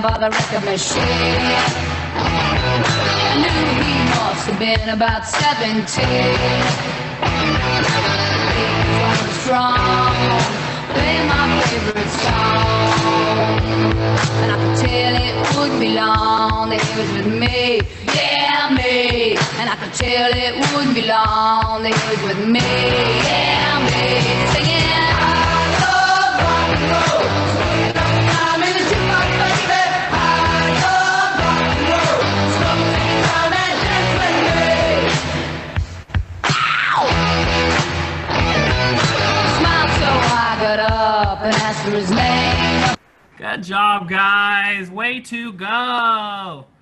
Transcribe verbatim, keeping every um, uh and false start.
by the record machine. I knew he must have been about seventeen. He was strong, playing my favorite song, and I could tell it wouldn't be long that he was with me, yeah, me. And I could tell it wouldn't be long that he was with me, yeah, me. Singing, I love rock and roll, swinging up time in the jukebox, baby. I love rock and roll, so take it down and dance with me. Ow! Smiled so I got up and asked for his name. Good job, guys. Way to go.